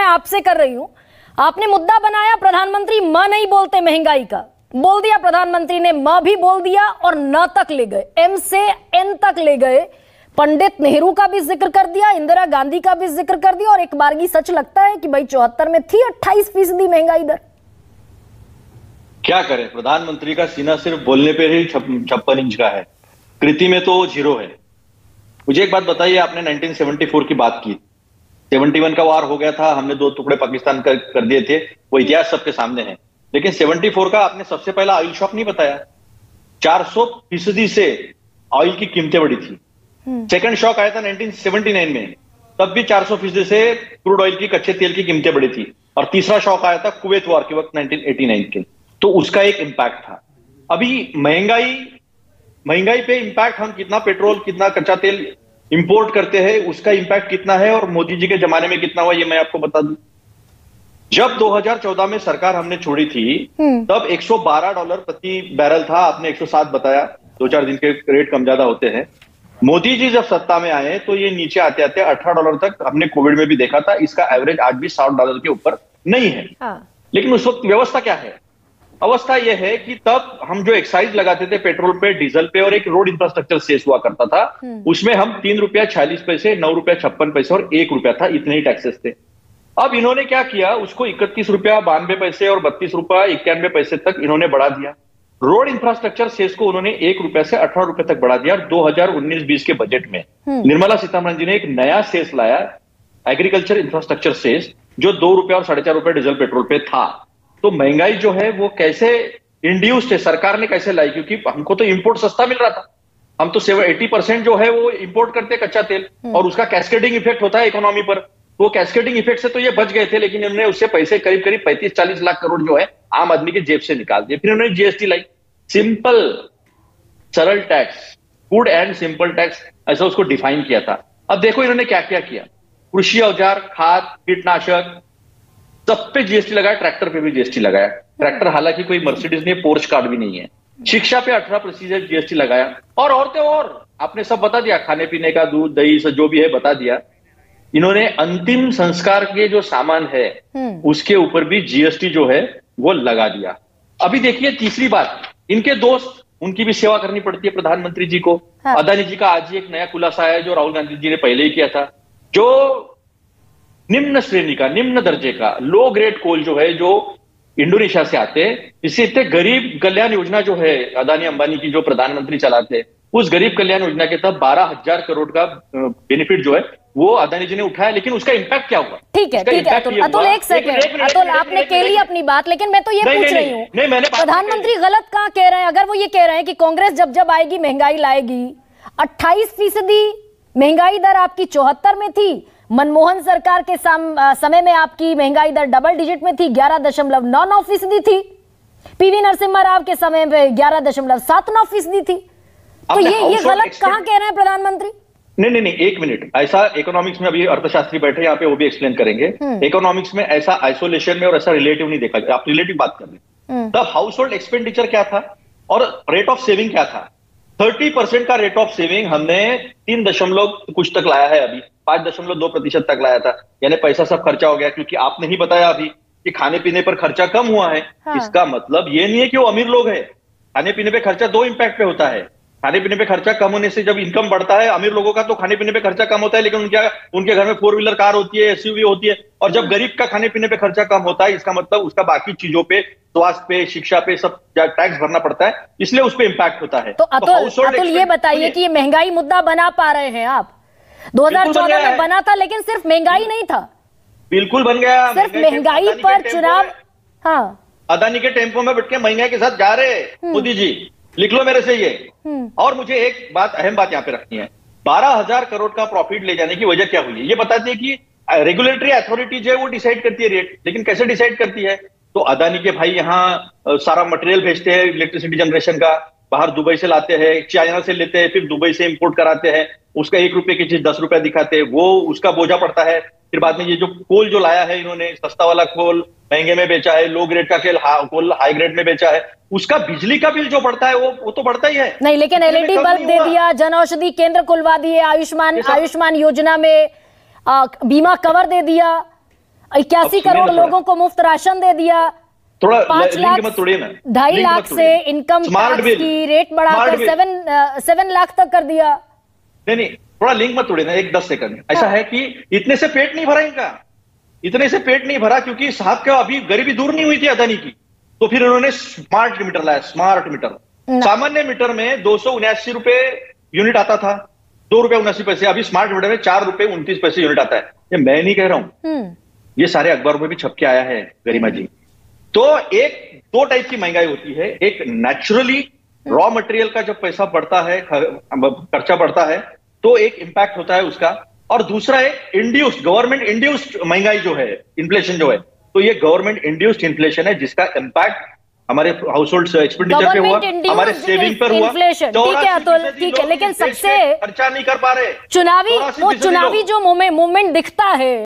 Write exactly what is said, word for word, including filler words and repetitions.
आपसे कर रही हूं। आपने मुद्दा बनाया प्रधानमंत्री म नहीं बोलते महंगाई का, बोल दिया प्रधानमंत्री ने, म भी बोल दिया और न तक ले गए, एम से एन तक ले गए। पंडित नेहरू का भी जिक्र कर दिया, इंदिरा गांधी का भी जिक्र कर दिया, और एक बारगी सच लगता है कि भाई चौहत्तर में थी अट्ठाईस फीसदी महंगाई दर। क्या करें, प्रधानमंत्री का सीना सिर्फ बोलने पे ही छप्पन इंच का है, कृति में तो जीरो है। मुझे एक बात बताइए, आपने उन्नीस सौ चौहत्तर की बात की, इकहत्तर का वार हो गया था, हमने दो टुकड़े पाकिस्तान कर, कर दिए थे, वो इतिहास सबके सामने है। लेकिन चौहत्तर का आपने सबसे पहला ऑयल शॉक नहीं बताया। चार सौ फीसदी से ऑयल की कीमतें बढ़ी थी। सेकंड शॉक आया था उन्नीस सौ उन्यासी में, तब भी चार सौ फीसदी से क्रूड ऑयल की, कच्चे तेल की कीमतें बढ़ी थी। और तीसरा शॉक आया था कुवैत वॉर के वक्त उन्नीस सौ नवासी के, तो उसका एक इंपैक्ट था। अभी महंगाई महंगाई पे इंपैक्ट, हम कितना पेट्रोल, कितना कच्चा तेल इंपोर्ट करते हैं, उसका इंपैक्ट कितना है और मोदी जी के जमाने में कितना हुआ, ये मैं आपको बता दूं। जब दो हज़ार चौदह में सरकार हमने छोड़ी थी, तब एक सौ बारह डॉलर प्रति बैरल था, आपने एक सौ सात बताया, दो चार दिन के रेट कम ज्यादा होते हैं। मोदी जी जब सत्ता में आए तो ये नीचे आते आते अठारह डॉलर तक हमने कोविड में भी देखा था। इसका एवरेज आज भी साठ डॉलर के ऊपर नहीं है। लेकिन उस वक्त व्यवस्था क्या है? अवस्था यह है कि तब हम जो एक्साइज लगाते थे पेट्रोल पे, डीजल पे, और एक रोड इंफ्रास्ट्रक्चर सेस हुआ करता था, उसमें हम तीन रुपया छियालीस पैसे, नौ रुपया छप्पन पैसे और एक रुपया था, इतने ही टैक्सेस थे। अब इन्होंने क्या किया, उसको इकतीस रुपया बानवे पैसे और बत्तीस रुपया इक्यानवे पैसे तक इन्होंने बढ़ा दिया। रोड इंफ्रास्ट्रक्चर सेस को उन्होंने एक रुपया से अठारह रुपए तक बढ़ा दिया। और दो हज़ार उन्नीस बीस के बजट में निर्मला सीतारमण जी ने एक नया सेस लाया, एग्रीकल्चर इंफ्रास्ट्रक्चर सेस, जो दो रुपया और साढ़े चार रुपए डीजल पेट्रोल पे था। तो महंगाई जो है वो कैसे इंड्यूस्ड है, सरकार ने कैसे लाई? क्योंकि हमको तो इंपोर्ट सस्ता मिल रहा था, हम तो सेवन एटी परसेंट जो है वो इंपोर्ट करते हैं कच्चा तेल, और उसका कैस्केडिंग इफेक्ट होता है इकोनॉमी पर। वो कैस्केडिंग इफेक्ट से तो ये बच गए थे, लेकिन इन्होंने उससे पैसे करीब करीब पैंतीस चालीस लाख करोड़ जो है आम आदमी के जेब से निकाल दिए। फिर उन्होंने जीएसटी लाई, सिंपल सरल tax, good and simple tax, ऐसा उसको डिफाइन किया था। अब देखो इन्होंने क्या क्या किया, कृषि औजार, खाद, कीटनाशक, सब पे जीएसटी लगाया, ट्रैक्टर पे भी जीएसटी लगाया। ट्रैक्टर हालांकि कोई मर्सिडीज नहीं, पोर्च कार्ड भी नहीं है। शिक्षा पे अठारह प्रतिशत जीएसटी लगाया, और और तो और आपने सब बता दिया, खाने पीने का, दूध दही से जो भी है बता दिया। इन्होंने अंतिम संस्कार के जो सामान है उसके ऊपर भी जीएसटी जो है वो लगा दिया। अभी देखिए तीसरी बात, इनके दोस्त, उनकी भी सेवा करनी पड़ती है प्रधानमंत्री जी को। हाँ। अदानी जी का आज ही एक नया खुलासा है जो राहुल गांधी जी ने पहले ही किया था, जो निम्न श्रेणी का, निम्न दर्जे का लो ग्रेड कोल जो है, जो इंडोनेशिया से आते हैं, इससे इतने गरीब कल्याण योजना जो है अदानी अंबानी की, जो प्रधानमंत्री चलाते हैं, उस गरीब कल्याण योजना के तहत बारह हजार करोड़ का बेनिफिट जो है वो अदानी जी ने उठाया। लेकिन उसका इंपैक्ट क्या हुआ? ठीक है, ठीक है अतुल, अतुल एक सेकंड, अतुल आपने कह ली अपनी बात, लेकिन मैं तो ये पूछ रही हूँ, प्रधानमंत्री गलत कहाँ कह रहे हैं? अगर वो ये कह रहे हैं कि कांग्रेस जब जब आएगी महंगाई लाएगी, अट्ठाईस फीसदी महंगाई दर आपकी चौहत्तर में थी, मनमोहन सरकार के समय में आपकी महंगाई दर डबल डिजिट में थी, ग्यारह दशमलव नौ नौ फीसदी थी, पीवी नरसिम्हा राव के समय में ग्यारह दशमलव सात नौ फीसदी थी। तो ये ये गलत कहाँ कह रहे हैं प्रधानमंत्री? नहीं नहीं नहीं, एक मिनट, ऐसा इकोनॉमिक्स में, अभी अर्थशास्त्री बैठे यहाँ पे, वो भी एक्सप्लेन करेंगे। इकोनॉमिक्स में ऐसा आइसोलेशन में और ऐसा रिलेटिव नहीं देखा, आप रिलेटिव बात कर रहे हैं। तब हाउस होल्ड एक्सपेंडिचर क्या था और रेट ऑफ सेविंग क्या था? तीस परसेंट का रेट ऑफ सेविंग हमने तीन दशमलव कुछ तक लाया है, अभी पांच दशमलव दो प्रतिशत तक लाया था, यानी पैसा सब खर्चा हो गया। क्योंकि आपने ही बताया अभी कि खाने पीने पर खर्चा कम हुआ है। हाँ। इसका मतलब ये नहीं है कि वो अमीर लोग हैं, खाने पीने पे खर्चा दो इंपैक्ट पे होता है। खाने पीने पे खर्चा कम होने से जब इनकम बढ़ता है, अमीर लोगों का तो खाने पीने पे खर्चा कम होता है, लेकिन उनके उनके घर में फोर व्हीलर कार होती है, एसयूवी होती है। और जब गरीब का खाने पीने पे खर्चा कम होता है, इसका मतलब उसका बाकी चीजों पे, स्वास्थ्य पे, शिक्षा पे सब टैक्स भरना पड़ता है, इसलिए उस पर इंपैक्ट होता है। तो अतुल, तो अतुल ये बताइए कि ये महंगाई मुद्दा बना पा रहे हैं आप? दो हज़ार चौदह में बना था, लेकिन सिर्फ महंगाई नहीं था, बिल्कुल बन गया। सिर्फ महंगाई पर चुनाव। हाँ, अदानी के टेम्पो में बैठ के महंगाई के साथ जा रहे मोदी जी, लिख लो मेरे से ये। और मुझे एक बात, अहम बात यहाँ पे रखनी है, बारह हजार करोड़ का प्रॉफिट ले जाने की वजह क्या हुई है? ये बताती है कि रेगुलेटरी अथॉरिटी जो है वो डिसाइड करती है रेट, लेकिन कैसे डिसाइड करती है? तो अदानी के भाई यहाँ सारा मटेरियल भेजते हैं इलेक्ट्रिसिटी जनरेशन का, बाहर दुबई से लाते हैं, चाइना से लेते हैं, फिर दुबई से इंपोर्ट कराते हैं, उसका एक रुपए की चीज दस रुपया दिखाते हैं, वो उसका बोझा पड़ता है। फिर बाद में ये जो कोल जो लाया है इन्होंने, सस्ता वाला कोल महंगे में बेचा है, लो ग्रेड का कोल हाई ग्रेड में बेचा है, उसका बिजली का बिल जो बढ़ता है वो वो तो बढ़ता ही है। नहीं, लेकिन एलईडी बल्ब दे दिया, जन औषधि केंद्र खुलवा दिए, आयुष्मान आयुष्मान योजना में आ, बीमा कवर दे दिया, इक्यासी करोड़ लोगों को मुफ्त राशन दे दिया, थोड़ा पांच लाख मत तोड़िए ना, ढाई लाख से इनकम टैक्स की रेट बढ़ाकर सेवन सेवन लाख तक कर दिया। नहीं नहीं, थोड़ा लिंक मत तोड़िए ना, एक दस सेकंड। ऐसा है कि इतने से पेट नहीं भरा इनका, इतने से पेट नहीं भरा क्योंकि साहब क्या अभी गरीबी दूर नहीं हुई थी अदानी की, तो फिर उन्होंने स्मार्ट मीटर लाया। स्मार्ट मीटर, सामान्य मीटर में दो सौ उन्यासी रुपए यूनिट आता था, दो रुपए उन्यासी पैसे, अभी स्मार्ट मीटर में चार रुपए उनतीस पैसे यूनिट आता है। ये मैं नहीं कह रहा हूं, ये सारे अखबारों में भी छप के आया है गरिमा जी। तो एक दो टाइप की महंगाई होती है, एक नेचुरली रॉ मटेरियल का जब पैसा बढ़ता है, खर्चा बढ़ता है, तो एक इंपैक्ट होता है उसका, और दूसरा एक इंड्यूस्ड, गवर्नमेंट इंड्यूस्ड महंगाई जो है, इन्फ्लेशन जो है, तो ये गवर्नमेंट इंड्यूस्ड इन्फ्लेशन है जिसका इंपैक्ट हमारे हाउस होल्ड एक्सपेंडिचर पे हुआ, हमारे सेविंग पर हुआ। ठीक है अतुल, ठीक है, लेकिन सबसे खर्चा नहीं कर पा रहे, चुनावी वो चुनावी जो मूवमेंट दिखता है